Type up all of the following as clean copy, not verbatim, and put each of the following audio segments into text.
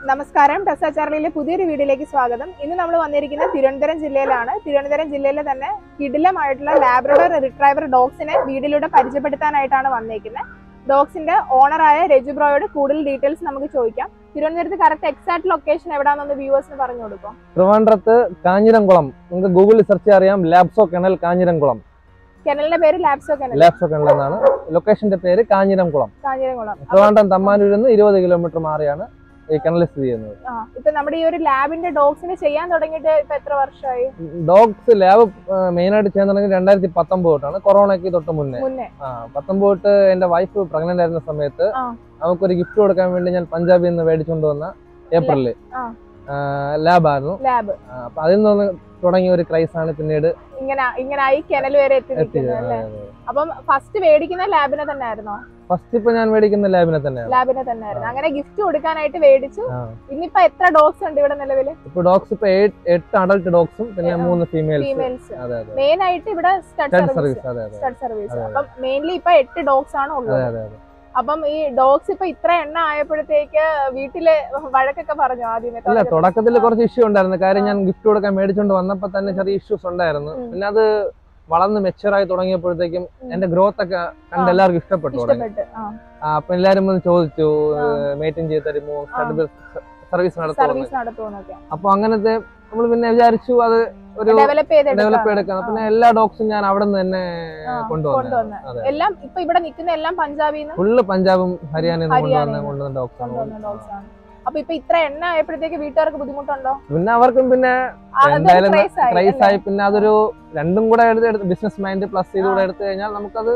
നമസ്കാരം, ടെസ ചാർലിയിലെ പുതിയൊരു വീഡിയോയിലേക്ക് സ്വാഗതം. ഇന്ന് നമ്മൾ വന്നിരിക്കുന്നത് തിരുവനന്തപുരം ജില്ലയിലാണ്. തിരുവനന്തപുരം ജില്ലയിലെ തന്നെ കിടിലമായിട്ടുള്ള ലാബ്രഡോർ റിട്രൈവർ ഡോഗ്സിനെ വീഡിയോയിലൂടെ പരിചയപ്പെടുത്താനായിട്ടാണ് വന്നിരിക്കുന്നത്. ഡോഗ്സിന്റെ ഓണറായ രജു ബ്രോയോട് കൂടുതൽ ഡീറ്റെയിൽസ് നമുക്ക് ചോദിക്കാം. തിരുവനന്തപുരത്ത് കറക്റ്റ് എക്സാക്ട് ലൊക്കേഷൻ എവിടെയാണെന്ന് വ്യൂവേഴ്സിന് പറഞ്ഞു കൊടുക്കും. ട്രിവാൻഡ്രത്ത് കാഞ്ഞിരംകുളം, നിങ്ങൾക്ക് ഗൂഗിളിൽ സെർച്ച് അറിയാം, ലാബ്സോ കെണൽ കാഞ്ഞിരംകുളം. കെനലിന്റെ പേര് ലാബ്സോ കെനൽ. ലാബ്സോ കെണൽ എന്നാണ്. ലൊക്കേഷന്റെ പേര് കാഞ്ഞിരംകുളം. കാഞ്ഞിരംകുളം. ട്രിവാൻഡ്രം തമ്മാനൂരിൽ നിന്ന് 20 കിലോമീറ്റർ മാറിയാണ് ഈ കെണൽ സ്ഥിതി ചെയ്യുന്നത്. ഇപ്പൊ നമ്മുടെ ഈ ഒരു ലാബിന്റെ ഡോഗ്സിനെ ചെയ്യാൻ തുടങ്ങിയിട്ട് ഇപ്പൊ എത്ര വർഷമായി? ഡോഗ്സ് ലാബ് മെയിൻ ആയിട്ട് ചെയ്യാൻ തുടങ്ങി 2019 തൊട്ടാണ്, കൊറോണയ്ക്ക് തൊട്ട് മുന്നേ. 19 തൊട്ട് എന്റെ വൈഫ് പ്രഗ്നന്റ് ആയിരുന്ന സമയത്ത് നമുക്കൊരു ഗിഫ്റ്റ് കൊടുക്കാൻ വേണ്ടി ഞാൻ പഞ്ചാബിൽ നിന്ന് മേടിച്ചുകൊണ്ട് വന്ന ഏപ്രിലില് ലാബായിരുന്നു. അപ്പൊ അതിൽ നിന്ന് തുടങ്ങിയ ഒരു ക്രൈസ് ആണ് പിന്നീട് ഇങ്ങനായി കെനൽ വരെ എത്തിയിരിക്കുന്നത്. അപ്പം ഫസ്റ്റ് മേടിക്കുന്ന ലാബിനെ തന്നെ ആയിരുന്നോ? ഫസ്റ്റ് ഇപ്പൊ ഞാൻ മേടിക്കുന്ന ലാബിനെ തന്നെയായിരുന്നു. അങ്ങനെ ഗിഫ്റ്റ് കൊടുക്കാനായിട്ട് മേടിച്ചു. ഇന്നിപ്പോ എത്ര ഡോഗ്സ് ഉണ്ട് ഇവിടെ നിലവില്? ഇപ്പൊ ഡോഗ്സ് ഇപ്പൊ 8 അഡൽട്ട് ഡോഗ്സും പിന്നെ 3 ഫീമെയിൽസ്. മെയിൻ ആയിട്ട് ഇവിടെ സ്റ്റഡ് സർവീസ്. അപ്പം മെയിൻലി ഇപ്പൊ 8 ഡോഗ്സ് ആണ് ഉള്ളത്. അപ്പം ഈ ഡോഗ്സ് ഇപ്പൊ ഇത്ര എണ്ണ ആയപ്പോഴത്തേക്ക് വീട്ടില് വഴക്കൊക്കെ പറഞ്ഞു ആദ്യമേ? അല്ല, തുടക്കത്തിൽ കുറച്ച് ഇഷ്യൂ ഉണ്ടായിരുന്നു. കാര്യം ഞാൻ ഗിഫ്റ്റ് കൊടുക്കാൻ മേടിച്ചോണ്ട് വന്നപ്പോ തന്നെ ചെറിയ ഇഷ്യൂസ് ഉണ്ടായിരുന്നു. പിന്നെ അത് വളർന്ന് മെച്ചുവറായി തുടങ്ങിയപ്പോഴത്തേക്കും എന്റെ ഗ്രോത്ത് ഒക്കെ കണ്ട് എല്ലാവർക്കും ഇഷ്ടപ്പെട്ടു. അപ്പൊ എല്ലാരും വന്ന് ചോദിച്ചു, മെയിൻറ്റെയിൻ ചെയ്ത് തരുമോ, സർവീസ് നടത്തുമോ. അപ്പൊ അങ്ങനത്തെ നമ്മൾ പിന്നെ വിചാരിച്ചു അത് ഒരു ഡെവലപ്പ് ചെയ്തെടുക്കാം. പിന്നെ എല്ലാ ഡോഗ്സും ഞാൻ അവിടെ നിന്ന് തന്നെ കൊണ്ടുവന്നു. എല്ലാം ഇപ്പൊ ഇവിടെ നിൽക്കുന്ന എല്ലാം പഞ്ചാബിന്ന്, ഫുള്ള് പഞ്ചാബും ഹരിയാനയും കൊണ്ടുവന്ന ഡോഗ്സാണ്. അപ്പൊ ഇപ്പൊ ഇത്ര എണ്ണ ആയപ്പോഴത്തേക്ക് വീട്ടുകാർക്ക് ബുദ്ധിമുട്ടുണ്ടോ? പിന്നെ അവർക്കും പിന്നെ എന്തായാലും ക്രൈസ് ആയി. പിന്നെ അതൊരു രണ്ടും കൂടെ എടുത്ത് ബിസിനസ് മൈൻഡ് പ്ലസ് ചെയ്തുകൂടെ എടുത്തു കഴിഞ്ഞാൽ നമുക്കത്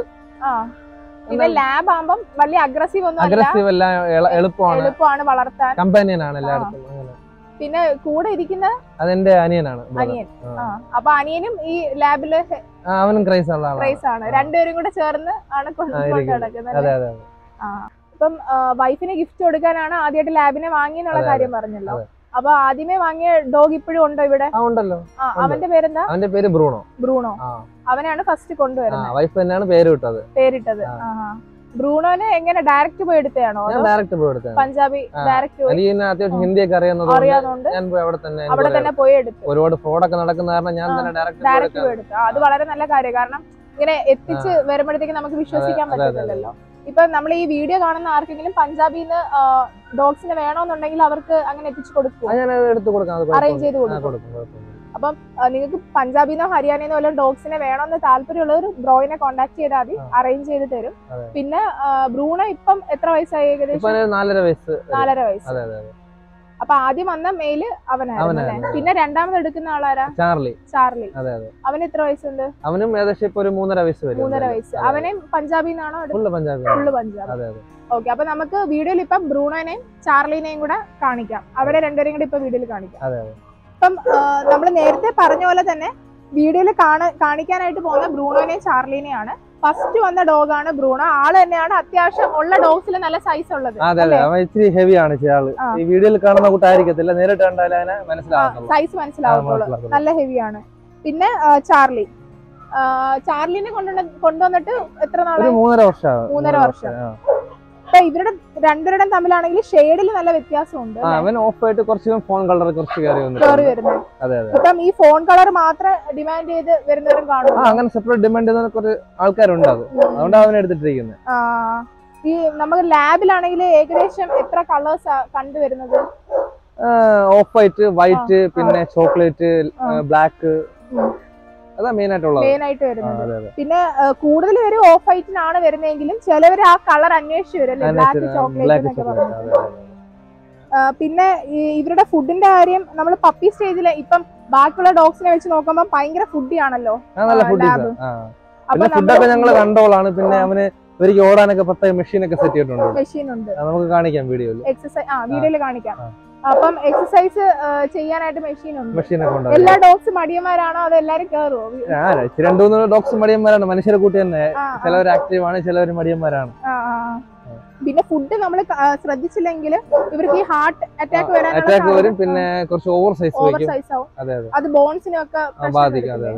ലാബ് ആകുമ്പം വലിയ അഗ്രസീവ് അല്ല, എളുപ്പമാണ് വളർത്താൻ. കമ്പാനിയനാണ് എല്ലായിടത്തും. പിന്നെ കൂടെ ഇരിക്കുന്ന അതെന്റെ അനിയനാണ്. അപ്പൊ അനിയനും ഈ ലാബില് അവനും ക്രൈസ് ആണ്. രണ്ടുപേരും കൂടെ ചേർന്ന് ആണ് കൊണ്ടുനടക്കുന്നത്. ഇപ്പം വൈഫിന് ഗിഫ്റ്റ് കൊടുക്കാനാണ് ആദ്യമായിട്ട് ലാബിനെ വാങ്ങിയെന്നുള്ള കാര്യം പറഞ്ഞല്ലോ. അപ്പൊ ആദ്യമേ വാങ്ങിയ ഡോഗ് ഇപ്പോഴും ഉണ്ടോ ഇവിടെ? ഉണ്ടല്ലോ. അവന്റെ പേരെന്താ? അവന്റെ പേര് ബ്രൂണോ. അവനാണ് ഫസ്റ്റ് കൊണ്ടുവരുന്നത്. വൈഫ് തന്നെയാണ് പേരിട്ടത്. ബ്രൂണോനെ എങ്ങനെ ഡയറക്റ്റ് പോയി എടുത്തതാണോ? പഞ്ചാബി ഡയറക്റ്റ്? അത്യാവശ്യം ഹിന്ദിയൊക്കെ അറിയാവുന്നതുകൊണ്ട് അവിടെ തന്നെ പോയി എടുത്തു. ഒരുപാട് ഫ്രോഡൊക്കെ നടക്കുന്ന കാരണം ഞാൻ തന്നെ ഡയറക്റ്റ് പോയി എടുത്തു. അത് വളരെ നല്ല കാര്യം. കാരണം ഇങ്ങനെ എത്തിച്ച് വരുമ്പോഴത്തേക്ക് നമുക്ക് വിശ്വസിക്കാൻ പറ്റില്ലല്ലോ. ഇപ്പൊ നമ്മൾ ഈ വീഡിയോ കാണുന്ന ആർക്കെങ്കിലും പഞ്ചാബിന്ന് ഡോഗ്സിന് വേണമെന്നുണ്ടെങ്കിൽ അവർക്ക് അങ്ങനെ എത്തിച്ചു കൊടുക്കും, അറേഞ്ച് ചെയ്ത് കൊടുക്കും. അപ്പം നിങ്ങൾക്ക് പഞ്ചാബിന്നോ ഹരിയാനന്നോ വല്ല ഡോഗ്സിനെ വേണമെന്ന് താല്പര്യമുള്ളവർ ബ്രോയിനെ കോൺടാക്ട് ചെയ്താൽ മതി, അറേഞ്ച് ചെയ്ത് തരും. പിന്നെ ബ്രൂണോ ഇപ്പം എത്ര വയസ്സായി? ഏകദേശം 4.5 വയസ്സ്. അപ്പൊ ആദ്യം വന്ന മെയില് അവനായിരുന്നു. പിന്നെ രണ്ടാമത് എടുക്കുന്ന ആളാരാ? ചാർലി. അവന് എത്ര വയസ്സുണ്ട്? അവനും ഏകദേശം ഇപ്പൊ ഒരു 3.5 വയസ്സ്. അവനെയും പഞ്ചാബിന്നാണോ? ഫുള്ള് പഞ്ചാബി. ഓക്കെ. അപ്പൊ നമുക്ക് വീഡിയോയിൽ ഇപ്പം ബ്രൂണോനെയും ചാർലിനെയും കൂടെ കാണിക്കാം. അവരെ രണ്ടുപേരെയും കൂടെ ഇപ്പൊ വീഡിയോയിൽ കാണിക്കാം. ഇപ്പം നമ്മൾ നേരത്തെ പറഞ്ഞ പോലെ തന്നെ വീഡിയോയിൽ കാണിക്കാനായിട്ട് പോകുന്ന ബ്രൂണോനെയും ചാർലിനെയാണ്. ഫസ്റ്റ് വന്ന ഡോഗാണ് ബ്രൂണോ. ആള് തന്നെയാണ് അത്യാവശ്യം ഉള്ള ഡോഗ്സിൽ നല്ല സൈസ് ഉള്ളത്. ഇച്ചിരി ഹെവി ആണ്. ഈ വീഡിയോയിൽ കാണുന്ന കൂട്ടായിരിക്കത്തില്ല, നേരിട്ട് കണ്ടാലേ സൈസ് മനസ്സിലാവുള്ളൂ. നല്ല ഹെവിയാണ്. പിന്നെ ചാർലിനെ കൊണ്ടുവന്നിട്ട് എത്ര നാളെ? 3.5 വർഷം. അപ്പൊ ഇവരുടെ രണ്ടുപേരുടെയും തമ്മിലാണെങ്കിൽ ഷെയ്ഡിൽ നല്ല വ്യത്യാസമുണ്ട്. ഫോൺ കളർ കയറി വരുന്നത്. ഇപ്പം ഈ ഫോൺ കളർ മാത്രം ഡിമാൻഡ് ചെയ്ത് വരുന്നവരും കാണും. അങ്ങനെ സെപ്പറേറ്റ് ഡിമാൻഡ് ചെയ്യുന്ന കുറച്ച് ആൾക്കാരുണ്ട്. അതുകൊണ്ട് അവൻ എടുത്തിട്ടിരിക്കുന്നത്. ഈ നമുക്ക് ലാബിലാണെങ്കിൽ ഏകദേശം എത്ര കളേഴ്സ് കണ്ടുവരുന്നത്? ഓഫ് വൈറ്റ്, പിന്നെ ചോക്ലേറ്റ്, ബ്ലാക്ക്, അതാ മെയിൻ ആയിട്ട് വരുന്നത്. പിന്നെ കൂടുതൽ പേര് ഓഫ് വൈറ്റിനാണ് വരുന്നതെങ്കിലും ചിലവര് ആ കളർ അന്വേഷിച്ച് വരും, ബ്ലാക്ക്, ചോക്ലേറ്റ് എന്നൊക്കെ പറഞ്ഞു. പിന്നെ ഇവരുടെ ഫുഡിന്റെ കാര്യം നമ്മൾ പപ്പി സ്റ്റേജില് ഇപ്പം ബാക്കിയുള്ള ഡോഗ്സിനെ വെച്ച് നോക്കുമ്പോൾ ഭയങ്കര ഫുഡി ആണല്ലോ. ഫുഡൊക്കെ ഞങ്ങള് കൺട്രോളാണ്. പിന്നെ അവന് ഒരിക്കൽ ഓടാനൊക്കെ പ്രത്യേക മെഷീനൊക്കെ സെറ്റ് ചെയ്തിട്ടുണ്ട്. മെഷീനുണ്ട്, നമുക്ക് കാണിക്കാം വീഡിയോയിൽ. വീഡിയോയിൽ കാണിക്കാം. അപ്പം എക്സസൈസ് ചെയ്യാനായിട്ട് മെഷീനുണ്ട്. എല്ലാ ഡോഗ്സ് മടിയന്മാരാണോ അത് എല്ലാരും കേറുവോ? 2-3 ഡോഗ്സ് മടിയന്മാരാണ്. മനുഷ്യരെ കൂട്ടി തന്നെ ചിലവർ ആക്റ്റീവ് ആണ്, ചിലവർ മടിയന്മാരാണ്. പിന്നെ ഫുഡ് നമ്മൾ ശ്രദ്ധിച്ചില്ലെങ്കിൽ ഇവർക്ക് ഈ ഹാർട്ട് അറ്റാക്ക് വരും. പിന്നെ കുറച്ച് ഓവർ സൈസ് ആവും. അത് ബോൺസിനൊക്കെ ബാധിക്കും.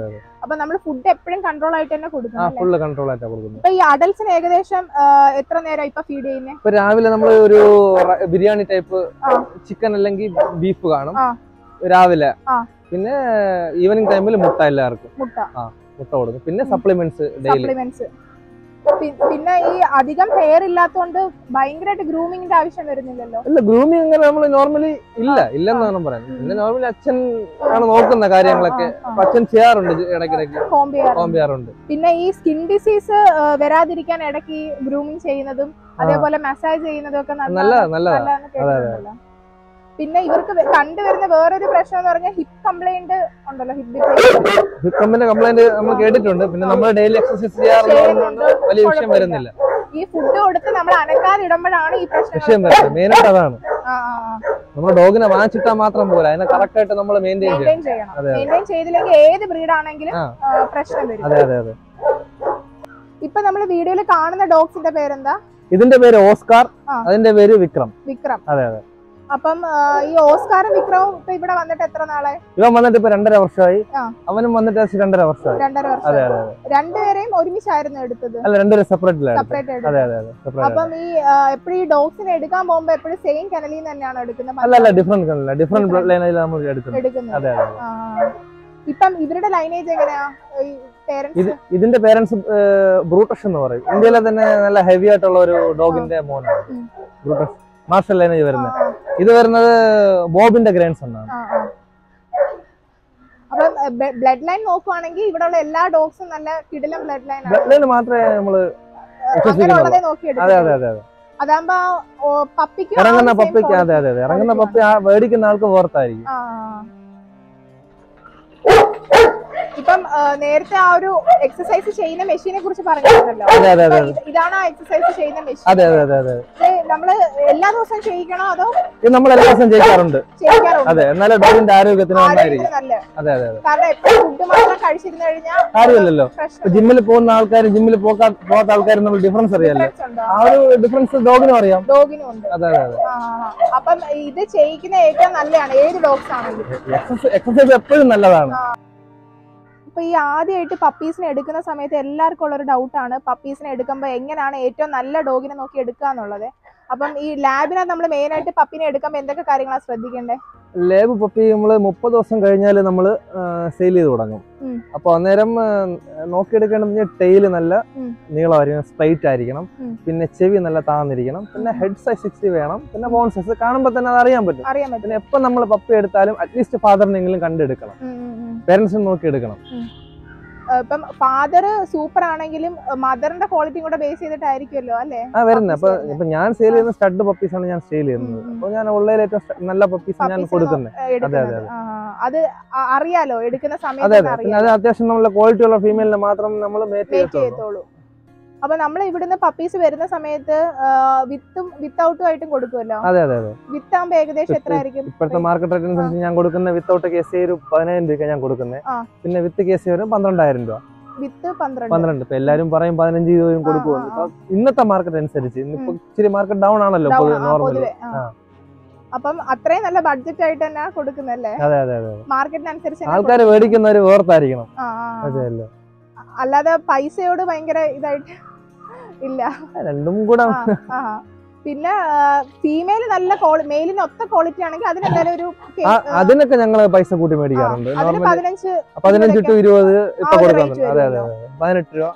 അപ്പൊ നമ്മൾ ഫുഡ് എപ്പോഴും കൺട്രോൾ ആയിട്ട് തന്നെ കൊടുക്കണം. ഫുള്ള് കൺട്രോൾ ആയിട്ടാണ് കൊടുക്കുന്നത്. ഇപ്പൊ ഈ അഡൽസിന് ഏകദേശം എത്ര നേരം ഇപ്പൊ ഫീഡ് ചെയ്യുന്നത്? ഇപ്പൊ രാവിലെ നമ്മൾ ഒരു ബിരിയാണി ടൈപ്പ് ചിക്കൻ അല്ലെങ്കിൽ ബീഫ് കാണും രാവിലെ. പിന്നെ ഈവനിങ് ടൈമിൽ മുട്ട എല്ലാവർക്കും മുട്ട കൊടുക്കും. പിന്നെ സപ്ലിമെന്റ്സ് ഡെയിലി. പിന്നെ ഈ അധികം ഹെയർ ഇല്ലാത്തതുകൊണ്ട് ഭയങ്കരമായിട്ട് ഗ്രൂമിങ്ങിന്റെ ആവശ്യം വരുന്നില്ലല്ലോ? ഇല്ല, ഗ്രൂമിങ് അങ്ങനെ നമ്മൾ നോർമലി ഇല്ലെന്നാണ് പറയുന്നത്. പിന്നെ നോർമലി അച്ഛൻ ആണ് നോക്കുന്ന കാര്യങ്ങളൊക്കെ. അച്ഛൻ ചെയ്യാറുണ്ട്, ഇടയ്ക്കിടയ്ക്ക് കോംബ് ചെയ്യാറുണ്ട്. പിന്നെ ഈ സ്കിൻ ഡിസീസ് വരാതിരിക്കാൻ ഇടയ്ക്ക് ഗ്രൂമിങ് ചെയ്യുന്നതും അതേപോലെ മസാജ് ചെയ്യുന്നതും ഒക്കെ നല്ലതാണ്. പിന്നെ ഇവർക്ക് കണ്ടുവരുന്ന വേറൊരു പ്രശ്നം എന്ന് പറഞ്ഞാൽ ഹിപ്പ് കംപ്ലൈന്റ് ഉണ്ടല്ലോ, ഹിപ്പ് കംപ്ലൈന്റ് നമ്മൾ കേട്ടിട്ടുണ്ട്. പിന്നെ നമ്മൾ ഡെയിലി എക്സർസൈസ് ചെയ്യാറുണ്ട്, വലിയ വിഷയം വരുന്നില്ല. ഈ ഫുഡ് കൊടുത്ത് നമ്മൾ അനക്കാതെ ഇടുമ്പോഴാണ് ഈ വിഷയം വരുന്നത്. മെയിനായിട്ട് അതാണ്. നമ്മൾ ഡോഗിനെ വാങ്ങിച്ചിട്ടാൽ മാത്രം പോലെ അതിനെ കറക്റ്റ് ആയിട്ട് നമ്മൾ മെയിൻറ്റെയിൻ ചെയ്യണം. മെയിൻറ്റെയിൻ ചെയ്തില്ലെങ്കിൽ ഏത് ബ്രീഡ് ആണെങ്കിലും പ്രശ്നം വരും. അതെ അതെ അതെ. ഇപ്പൊ നമ്മൾ വീഡിയോയിൽ കാണുന്ന ഡോഗ്സിന്റെ പേരെന്താ? ഇതിന്റെ പേര് ഓസ്കാർ, അതിന്റെ പേര് വിക്രം. അതെ അതെ. അപ്പം ഈ ഓസ്കാറും വിക്രവും ഇപ്പൊ ഇവിടെ വന്നിട്ട് എത്ര നാളായി? ഇവൻ വന്നിട്ട് ഇപ്പൊ 2.5 വർഷമായി. അവനും വന്നിട്ട് 2.5 വർഷമായി. 2.5 വർഷം. രണ്ടുപേരെയും ഒരുമിച്ചായിരുന്നു എടുത്തത്? അല്ല, രണ്ടുപേരും സെപ്പറേറ്റ്. അപ്പം ഈ എപ്പോഴും ഈ ഡോഗ്സിനെ എടുക്കാൻ പോകുമ്പോ എപ്പോഴും സെയിം കനലിൽ തന്നെയാണോ എടുക്കുന്നത്? അല്ല, ഡിഫറെന്റ് ബ്ലഡ് ലൈനിൽ നമ്മൾ എടുക്കുന്നത്. ഇപ്പം ഇവരുടെ ലൈനേജ് എങ്ങനെയാ? ഇതിന്റെ പേരൻസ് ബ്രൂട്ടഷ് എന്ന് പറയും. ഇന്ത്യയിലെ തന്നെ നല്ല ഹെവി ആയിട്ടുള്ള ഒരു ഡോഗിന്റെ മോനാണ് ബ്രൂട്ടഷ്, മാർഷൽ ലൈനേജ് വരുന്നത്. ഇത് വരുന്നത് ബോബിന്റെ ഗ്രേൻസ് എന്നാണ്. അപ്പൊ ബ്ലഡ് ലൈൻ നോക്കുവാണെങ്കിൽ ഇവിടെ ഉള്ള എല്ലാ ഡോഗ്സും നല്ല കിടിലം ബ്ലഡ് ലൈൻ ആണ്. ബ്ലഡ് ലൈൻ മാത്രമേ നമ്മള് അതാകുമ്പോ പപ്പിക്ക് ഇറങ്ങുന്ന പപ്പിക്ക് ഇറങ്ങുന്ന പപ്പി മേടിക്കുന്ന ആൾക്ക് പുറത്തായിരിക്കും. ഇപ്പം നേരത്തെ ആ ഒരു എക്സസൈസ് ചെയ്യുന്ന മെഷീനെ കുറിച്ച് പറഞ്ഞിട്ടുണ്ടല്ലോ, ഇതാണ് ആ എക്സസൈസ് ചെയ്യുന്ന മെഷീൻ. നമ്മള് എല്ലാ ദിവസവും ചെയ്യിക്കണോ അതോ? നമ്മൾ എല്ലാ ദിവസവും ചെയ്യിക്കാറുണ്ട്. അതെ, എന്നാലും ഡോഗിന്റെ ആരോഗ്യത്തിന് കാരണം എപ്പോഴും ഫുഡ് മാത്രം കഴിച്ചിരുന്നു കഴിഞ്ഞാൽ കാര്യമില്ലല്ലോ. ജിമ്മിൽ പോകുന്ന ആൾക്കാരും ജിമ്മിൽ പോകാത്ത ആൾക്കാരും നമ്മൾ ഡിഫറൻസ് അറിയാലോ. ആ ഒരു ഡിഫറൻസ് ഡോഗിനും അറിയാം, ഡോഗിനും ഉണ്ട്. അപ്പം ഇത് ചെയ്യിക്കുന്ന ഏറ്റവും നല്ലതാണ് ഏത് ഡോഗ്സ് ആണെങ്കിലും. എക്സസൈസ് എപ്പോഴും നല്ലതാണ്. ഇപ്പൊ ഈ ആദ്യമായിട്ട് പപ്പീസിനെ എടുക്കുന്ന സമയത്ത് എല്ലാവർക്കും ഉള്ളൊരു ഡൗട്ടാണ് പപ്പീസിനെ എടുക്കുമ്പോൾ എങ്ങനെയാണ് ഏറ്റവും നല്ല ഡോഗിനെ നോക്കി എടുക്കുക എന്നുള്ളത്. അപ്പം ഈ ലാബിനകത്ത് നമ്മൾ മെയിൻ ആയിട്ട് പപ്പിനെ എടുക്കുമ്പോൾ എന്തൊക്കെ കാര്യങ്ങളാണ് ശ്രദ്ധിക്കേണ്ടത്? ലാബ് പപ്പി നമ്മൾ 30 ദിവസം കഴിഞ്ഞാൽ നമ്മൾ സെയിൽ ചെയ്ത് തുടങ്ങും. അപ്പൊ അന്നേരം നോക്കിയെടുക്കേണ്ടത് ടെയില് നല്ല നീളമായിരിക്കണം, സ്ട്രൈറ്റ് ആയിരിക്കണം. പിന്നെ ചെവി നല്ല താന്നിരിക്കണം. പിന്നെ ഹെഡ് സൈസ് 60 വേണം. പിന്നെ ബോൺ സൈസ് കാണുമ്പോൾ തന്നെ അത് അറിയാൻ പറ്റും. പിന്നെ എപ്പം നമ്മൾ പപ്പി എടുത്താലും അറ്റ്ലീസ്റ്റ് ഫാദറിനെങ്കിലും കണ്ടെടുക്കണം, പേരൻസിനെ നോക്കി എടുക്കണം. ഇപ്പം ഫാദർ സൂപ്പർ ആണെങ്കിലും മദറിന്റെ ക്വാളിറ്റി കൂടെ ബേസ് ചെയ്തിട്ടായിരിക്കുമല്ലോ അല്ലേ വരുന്നത്. അപ്പൊ ഞാൻ സെയിൽ ചെയ്യുന്ന സ്റ്റഡ് പപ്പീസ് ആണ് ഞാൻ സെയിൽ ചെയ്യുന്നത്. അപ്പൊ ഞാൻ ഉള്ളതിൽ ഏറ്റവും നല്ല പപ്പീസ് ഞാൻ കൊടുക്കുന്നത്. അതെ അതെ അത് അറിയാലോ എടുക്കുന്ന സമയത്ത്. അത് അത്യാവശ്യം നമ്മളെ ക്വാളിറ്റി ഉള്ള ഫീമെയിലിനെ മാത്രം നമ്മൾ മേറ്റ് ചെയ്യത്തുള്ളൂ. അപ്പൊ നമ്മൾ ഇവിടുന്ന് പപ്പീസ് വരുന്ന സമയത്ത് വിത്തും വിത്തൗട്ടും ആയിട്ടും കൊടുക്കുമല്ലോ. അതെ അതെ അതെ. വിത്ത് ആകുമ്പോ ഏകദേശം എത്ര ആയിരിക്കും? ഇപ്പോഴത്തെ മാർക്കറ്റ് റേറ്റിനനുസരിച്ച് ഞാൻ കൊടുക്കുന്ന വിത്തൗട്ട് കേസ് ഒരു 15,000 രൂപ ഞാൻ കൊടുക്കുന്നത്. പിന്നെ വിത്ത് കേസ് വരും 12,000 രൂപ. വിത്ത് 12. ഇപ്പൊ എല്ലാരും പറയും 15,000 കൊടുക്കുമല്ലോ. ഇപ്പൊ ഇന്നത്തെ മാർക്കറ്റ് അനുസരിച്ച് ഇന്നിപ്പോ ഇച്ചിരി മാർക്കറ്റ് ഡൗൺ ആണല്ലോ നോർമലി. അപ്പം അത്രയും നല്ല ബഡ്ജറ്റ് ആയിട്ട് തന്നെ കൊടുക്കുന്നല്ലേ? അതെ അതെ അതെ. മാർക്കറ്റിനനുസരിച്ച് ആൾക്കാർ മേടിക്കുന്നവര് വേർത്തായിരിക്കണം. അതെയല്ലോ, അല്ലാതെ പൈസയോട് ഭയങ്കര ഇതായിട്ട് ഇല്ല. രണ്ടും കൂടെ. പിന്നെ ഫീമെയിൽ നല്ല മെയിലിന് ഒത്ത ക്വാളിറ്റി ആണെങ്കിൽ അതിനെന്തായാലും ഒരു അതിനൊക്കെ ഞങ്ങള് പൈസ കൂട്ടി മേടിക്കാറുണ്ട്. 15 to 20 ഇപ്പൊ കൊടുക്കുന്നുണ്ട്. അതെ അതെ അതെ. 18 രൂപ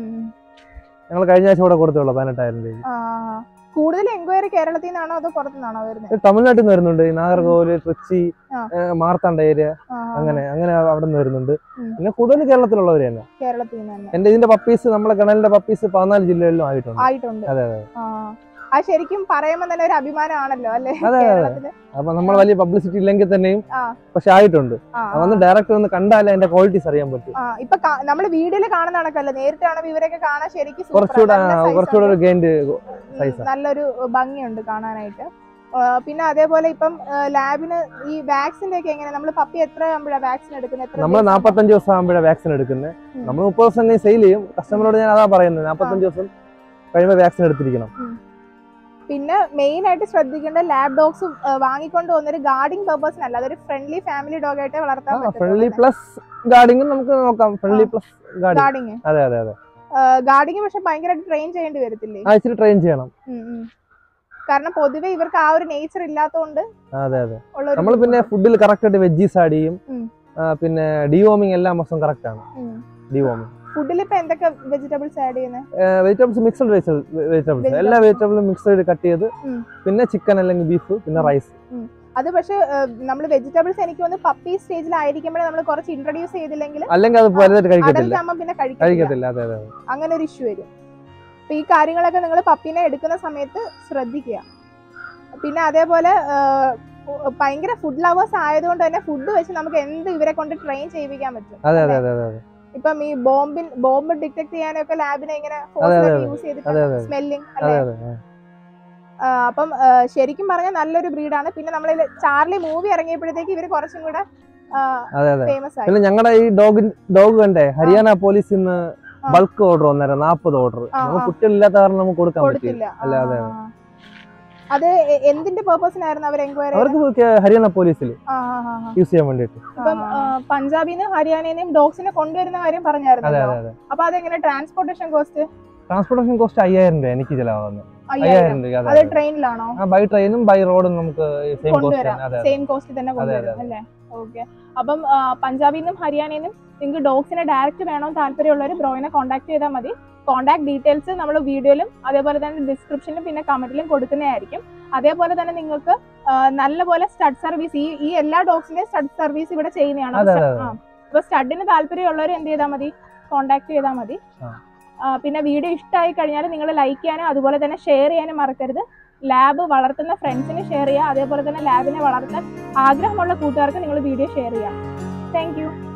ഞങ്ങൾ കഴിഞ്ഞ ആഴ്ച കൂടെ കൊടുത്തുള്ളൂ. 18,000 രൂപ. കൂടുതൽ എൻക്വയറി കേരളത്തിൽ നിന്നാണോ അതോ പുറത്തുനിന്നാണോ വരുന്നത്? തമിഴ്നാട്ടിൽ നിന്ന് വരുന്നുണ്ട്. നാഗർകോവില്, കൊച്ചി, മാർത്താണ്ഡ ഏരിയ, അങ്ങനെ അവിടെ നിന്ന് വരുന്നുണ്ട്. പിന്നെ കൂടുതൽ കേരളത്തിലുള്ളവര് തന്നെ. എന്റെ ഇതിന്റെ പപ്പീസ് നമ്മളെ കിണലിന്റെ പപ്പീസ് 14 ജില്ലകളിലും ആയിട്ടുണ്ട്. അതെ അതെ. ആ ശരിക്കും പറയുമ്പോൾ തന്നെ ഒരു അഭിമാനമാണല്ലോ അല്ലേ? അതെ അതെ. അപ്പൊ നമ്മൾ വലിയ പബ്ലിസിറ്റി ഇല്ലെങ്കിൽ തന്നെയും പക്ഷെ ആയിട്ടുണ്ട്. അതൊന്ന് ഡയറക്റ്റ് ഒന്ന് കണ്ടാലേ അതിന്റെ ക്വാളിറ്റീസ് അറിയാൻ പറ്റും. ഇപ്പൊ നമ്മള് വീഡിയോയിൽ കാണുന്ന കണക്കല്ല, നേരിട്ട് കാണുമ്പോൾ ഇവരൊക്കെ കാണാൻ ശരിക്കും കുറച്ചുകൂടെ ഒരു ഗെയിൻഡ് സൈസ്, നല്ലൊരു ഭംഗിയുണ്ട് കാണാനായിട്ട്. പിന്നെ അതേപോലെ ഇപ്പം ലാബിന് ഈ വാക്സിന്റെ ഒക്കെ എങ്ങനെ? നമ്മൾ പപ്പി എത്ര ആകുമ്പോഴാണ് വാക്സിൻ എടുക്കുന്നത്? നമ്മൾ 45 ദിവസം ആകുമ്പോഴാണ് വാക്സിൻ എടുക്കുന്നത്. നമ്മൾ 30 ദിവസം സെയിൽ ചെയ്യും. കസ്റ്റമറോട് ഞാൻ അതാ പറയുന്നത്, 45 ദിവസം കഴിയുമ്പോൾ വാക്സിൻ എടുത്തിരിക്കണം. പിന്നെ മെയിൻ ആയിട്ട് ശ്രദ്ധിക്കേണ്ട ലാബ് ഡോഗ്സ് വാങ്ങിക്കൊണ്ട് പോകുന്നൊരു ഗാർഡിംഗ് പർപ്പസിനല്ല, അതൊരു ഫ്രണ്ട്ലി ഫാമിലി ഡോഗ് ആയിട്ട് വളർത്താൻ ഫ്രണ്ട്ലി പ്ലസ് ഗാർഡിംഗ് നമുക്ക് നോക്കാം. Friendly plus guarding. അതെ അതെ അതെ. ഗാർഡിംഗ് പക്ഷെ ഭയങ്കരമായിട്ട് ട്രെയിൻ ചെയ്യേണ്ടി വരത്തില്ലേ? ഇച്ചിരി ട്രെയിൻ ചെയ്യണം. കാരണം പൊതുവെ ഇവർക്ക് ആ ഒരു നേച്ചർ ഇല്ലാത്തതുകൊണ്ട്. അതെ അതെ. നമ്മൾ പിന്നെ ഫുഡിൽ കറക്റ്റ് ആയിട്ട് വെജീസ് ആഡ് ചെയ്യും. പിന്നെ ഡിവോമിങ് എല്ലാ മാസം കറക്റ്റ് ആണ്. ഡിവോമിങ് ഫുഡിൽ ഇപ്പൊ എന്തൊക്കെ വെജിറ്റബിൾസ് ആഡ് ചെയ്യുന്നത്? വെജിറ്റബിൾസ് മിക്സ്ഡ് വെജിറ്റബിൾസ് എല്ലാ വെജിറ്റബിളും മിക്സ് ചെയ്ത് കട്ട് ചെയ്ത്, പിന്നെ ചിക്കൻ അല്ലെങ്കിൽ ബീഫ്, പിന്നെ റൈസ്. അത് പക്ഷെ നമ്മൾ വെജിറ്റബിൾസ് എനിക്ക് തോന്നുന്നു പപ്പി സ്റ്റേജിലായിരിക്കുമ്പോഴേ നമ്മൾ കുറച്ച് ഇൻട്രൊഡ്യൂസ് ചെയ്തില്ലെങ്കിൽ അല്ലെങ്കിൽ അത് വലുതായിട്ട് കഴിക്കത്തില്ല. പിന്നെ കഴിക്കത്തില്ല. അങ്ങനെ ഒരു ഇഷ്യൂ വരും. അപ്പൊ ഈ കാര്യങ്ങളൊക്കെ നിങ്ങൾ പപ്പീനെ എടുക്കുന്ന സമയത്ത് ശ്രദ്ധിക്കുക. പിന്നെ അതേപോലെ ഭയങ്കര ഫുഡ് ലവേഴ്സ് ആയതുകൊണ്ട് തന്നെ ഫുഡ് വെച്ച് നമുക്ക് എന്ത് ഇവരെ കൊണ്ട് ട്രെയിൻ ചെയ്യിപ്പിക്കാൻ പറ്റും. ഇപ്പം ഈ ബോംബ് ഡിറ്റക്ട് ചെയ്യാനൊക്കെ ലാബിനെ ഇങ്ങനെ യൂസ് ചെയ്തിട്ട് സ്മെല്ലിങ് അല്ലേ? അപ്പം ശരിക്കും പറഞ്ഞാൽ നല്ലൊരു ബ്രീഡാണ്. പിന്നെ നമ്മൾ ചാർലി മൂവി ഇറങ്ങിയപ്പോഴത്തേക്ക് ഇവര് കുറച്ചും കൂടെ ഫേമസ് ആയി. ഞങ്ങളുടെ ഈ ഡോഗ് കണ്ടേ, ഹരിയാന പോലീസിൽ നിന്ന് ബൾക്ക് ഓർഡർ വന്നേരം 40 ഓർഡർ. നമുക്ക് കുട്ടികളില്ലാത്ത കാരണം നമുക്ക് കൊടുക്കാൻ പറ്റില്ല. അല്ലാതെ അത് എന്തിന്റെ പർപ്പസിനായിരുന്നു അവർ എൻക്വയറി? അവർക്ക് ഹരിയാന പോലീസിൽ യൂസ് ചെയ്യാൻ വേണ്ടിട്ട്. ഇപ്പം പഞ്ചാബിന്ന് ഹരിയാനയും ഡോഗ്സിനെ കൊണ്ടുവരുന്ന കാര്യം പറഞ്ഞായിരുന്നു. അപ്പൊ അതെങ്ങനെ ട്രാൻസ്പോർട്ടേഷൻ കോസ്റ്റ്? ട്രാൻസ്പോർട്ടേഷൻ കോസ്റ്റ് 5000 രൂപ എനിക്ക് ചിലവാകുന്നത്. 5000 രൂപ. അത് ട്രെയിനിലാണോ? ബൈ ട്രെയിനും ബൈ റോഡും നമുക്ക് സെയിം കോസ്റ്റ് തന്നെ കൊണ്ടുവരും അല്ലേ? ഓക്കെ. അപ്പം പഞ്ചാബിന്നും ഹരിയാനയിലും നിങ്ങൾക്ക് ഡോഗ്സിനെ ഡയറക്റ്റ് വേണമെന്ന് താല്പര്യമുള്ളവർ ബ്രോയിനെ കോൺടാക്ട് ചെയ്താൽ മതി. കോൺടാക്ട് ഡീറ്റെയിൽസ് നമ്മൾ വീഡിയോയിലും അതേപോലെ തന്നെ ഡിസ്ക്രിപ്ഷനിലും പിന്നെ കമന്റിലും കൊടുക്കുന്നതായിരിക്കും. അതേപോലെ തന്നെ നിങ്ങൾക്ക് നല്ലപോലെ സ്റ്റഡ് സർവീസ്, ഈ എല്ലാ ഡോഗ്സിന്റെയും സ്റ്റഡ് സർവീസ് ഇവിടെ ചെയ്യുന്നതാണ്. അപ്പൊ സ്റ്റഡിന് താല്പര്യമുള്ളവർ എന്ത് ചെയ്താൽ മതി? കോൺടാക്ട് ചെയ്താൽ മതി. പിന്നെ വീഡിയോ ഇഷ്ടമായി കഴിഞ്ഞാൽ നിങ്ങൾ ലൈക്ക് ചെയ്യാനും അതുപോലെ തന്നെ ഷെയർ ചെയ്യാനും മറക്കരുത്. ലാബ് വളർത്തുന്ന ഫ്രണ്ട്സിന് ഷെയർ ചെയ്യുക. അതേപോലെ തന്നെ ലാബിനെ വളർത്താൻ ആഗ്രഹമുള്ള കൂട്ടുകാർക്ക് നിങ്ങൾ വീഡിയോ ഷെയർ ചെയ്യാം. Thank U.